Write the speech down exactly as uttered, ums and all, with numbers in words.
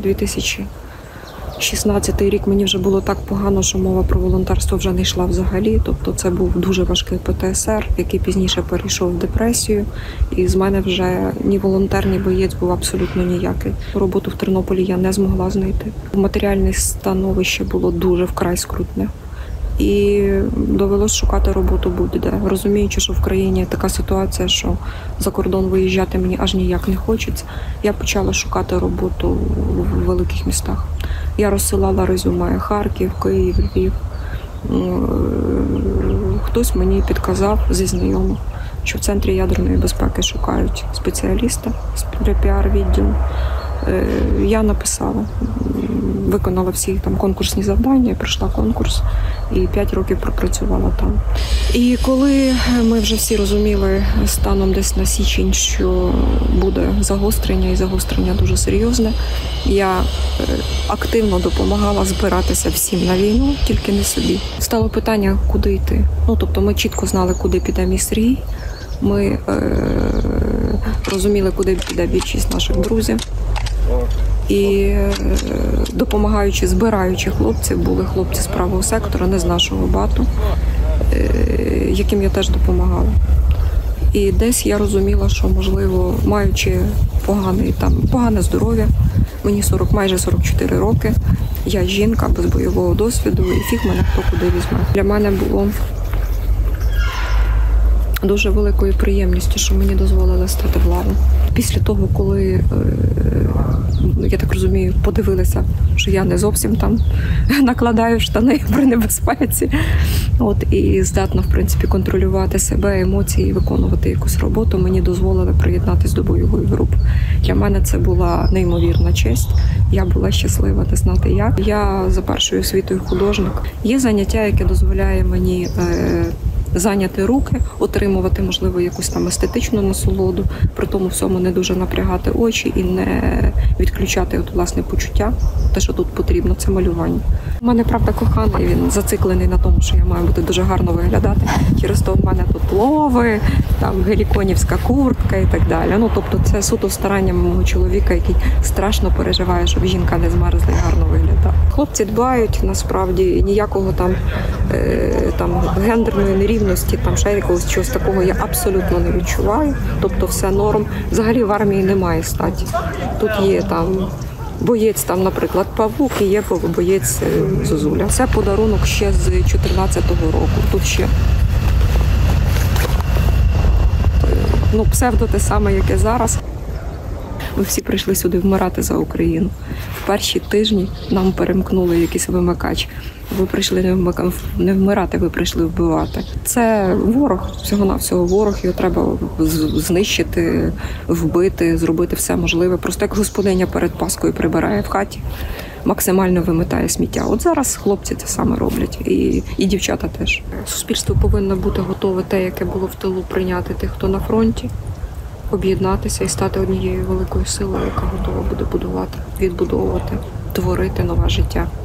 дві тисячі шістнадцятий рік мені вже було так погано, що мова про волонтерство вже не йшла взагалі. Тобто це був дуже важкий Пе Те Ес Ер, який пізніше перейшов в депресію. І з мене вже ні волонтер, ні боєць був абсолютно ніякий. Роботу в Тернополі я не змогла знайти. Матеріальне становище було дуже вкрай скрутне. І довелося шукати роботу будь-де, розуміючи, що в країні така ситуація, що за кордон виїжджати мені аж ніяк не хочеться. Я почала шукати роботу в великих містах. Я розсилала резюме: Харків, Київ, Львів. Хтось мені підказав зі знайомих, що в Центрі ядерної безпеки шукають спеціаліста з Пі Ар відділу. Я написала, виконала всі там конкурсні завдання, пройшла конкурс і п'ять років пропрацювала там. І коли ми вже всі розуміли станом десь на січень, що буде загострення, і загострення дуже серйозне, я активно допомагала збиратися всім на війну, тільки не собі. Стало питання, куди йти. Ну, тобто ми чітко знали, куди піде мій Сергій. Ми е- розуміли, куди піде більшість наших друзів. І допомагаючи, збираючи хлопців, були хлопці з правого сектора, не з нашого бату, яким я теж допомагала. І десь я розуміла, що, можливо, маючи поганий, там, погане здоров'я, мені сорок, майже сорок чотири роки, я жінка без бойового досвіду, і фіг мене хто куди візьме. Для мене було дуже великою приємністю, що мені дозволили стати в лаву. Після того, коли, я так розумію, подивилися, що я не зовсім там накладаю штани при небезпеці, от, і здатна, в принципі, контролювати себе, емоції, виконувати якусь роботу, мені дозволили приєднатися до бойової групи. Для мене це була неймовірна честь. Я була щаслива не знати як. Я за першою освітою художник. Є заняття, яке дозволяє мені е, зайняти руки, отримувати, можливо, якусь там естетичну насолоду, при тому всьому не дуже напрягати очі і не відключати от, власне, почуття. Те, що тут потрібно, це малювання. У мене, правда, коханий, він зациклений на тому, що я маю бути дуже гарно виглядати. Через то в мене тут лови, там геліконівська куртка і так далі. Ну, тобто це суто старання мого чоловіка, який страшно переживає, щоб жінка не змерзла і гарно виглядала. Хлопці дбають, насправді, ніякого там, е, там гендерної нерівності, там ще якогось чогось такого я абсолютно не відчуваю. Тобто все норм. Взагалі в армії немає статі. Тут є там боєць, там, наприклад, Павук, і є боєць Зозуля. Це подарунок ще з чотирнадцятого року. Тут ще ну, псевдо те саме, яке зараз. Ми всі прийшли сюди вмирати за Україну. В перші тижні нам перемкнули якийсь вимикач. Ви прийшли не, вмика... не вмирати, ви прийшли вбивати. Це ворог, всього-навсього ворог, його треба знищити, вбити, зробити все можливе. Просто як господиня перед Паскою прибирає в хаті, максимально вимитає сміття. От зараз хлопці це саме роблять, і, і дівчата теж. Суспільство повинно бути готове те, яке було в тилу, прийняти тих, хто на фронті, об'єднатися і стати однією великою силою, яка готова буде будувати, відбудовувати, творити нове життя.